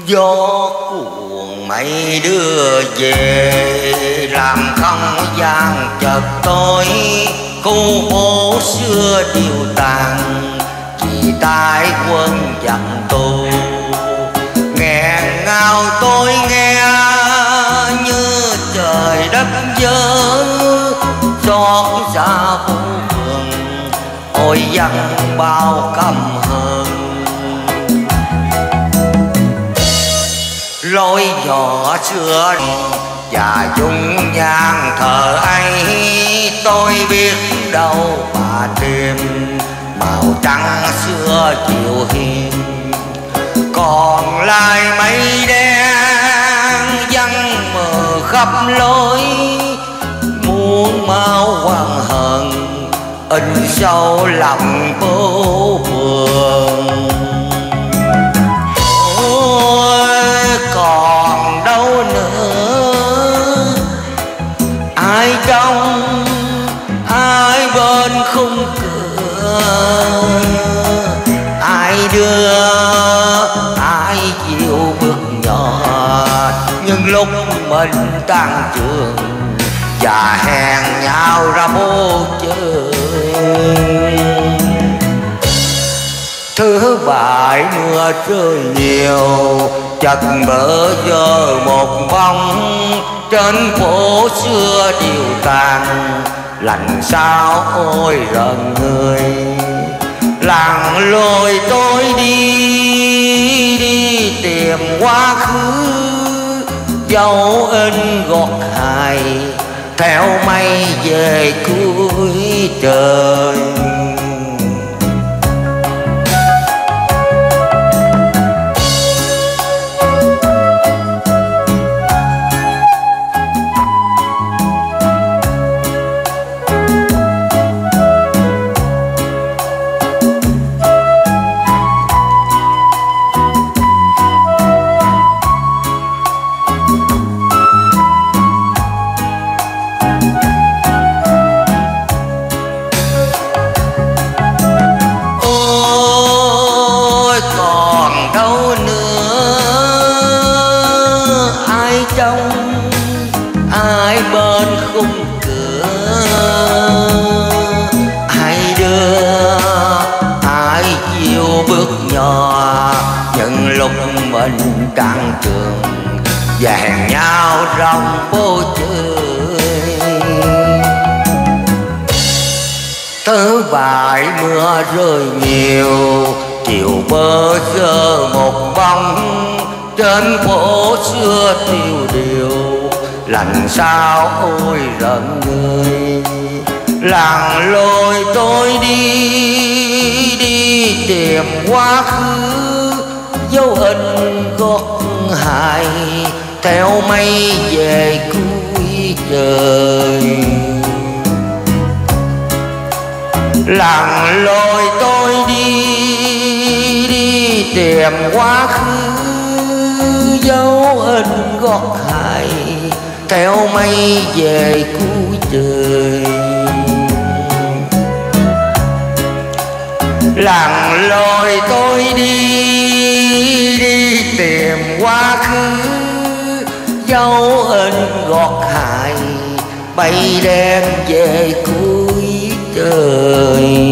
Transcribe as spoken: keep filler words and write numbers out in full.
Gió cuồng mây đưa về làm không gian chợt tối, khu phố xưa điều tàn vì tai quân giặc tù. Nghẹn ngào tôi nghe như trời đất vỡ, xót xa phố phường ôi dân bao căm hờn. Lối nhỏ xưa và dung nhan thờ ấy, tôi biết đâu mà tìm màu trắng xưa chiều hiền. Còn lại mây đen văng mờ khắp lối, muốn mau hoàng hận in sâu lòng phố phường. Còn đâu nữa ai trong ai bên khung cửa, ai đưa ai chịu bước nhỏ nhưng lúc mình tan trường và hẹn nhau ra phố chơi. Thứ bảy mưa rơi nhiều, chợt bỡ giờ một bóng trên phố xưa điều tàn. Lạnh sao ôi rợn người, làng lối tôi đi đi tìm quá khứ, dấu in gót hài theo mây về cuối trời. Ai bên khung cửa, ai đưa ai chịu bước nhỏ những lúc mình đang trường và hẹn nhau trong phố chơi. Thứ bảy mưa rơi nhiều, chiều bơ vơ một bóng trên phố xưa tiêu điều. Lạnh sao ôi rợn người, làng lối tôi đi đi tìm quá khứ, dấu in gót hài theo mây về cuối trời. Làng lối tôi đi đi tìm quá khứ, dấu in gót hài theo mây về cuối trời. Làng lối tôi đi đi tìm quá khứ, dấu in gót hài bay đen về cuối trời.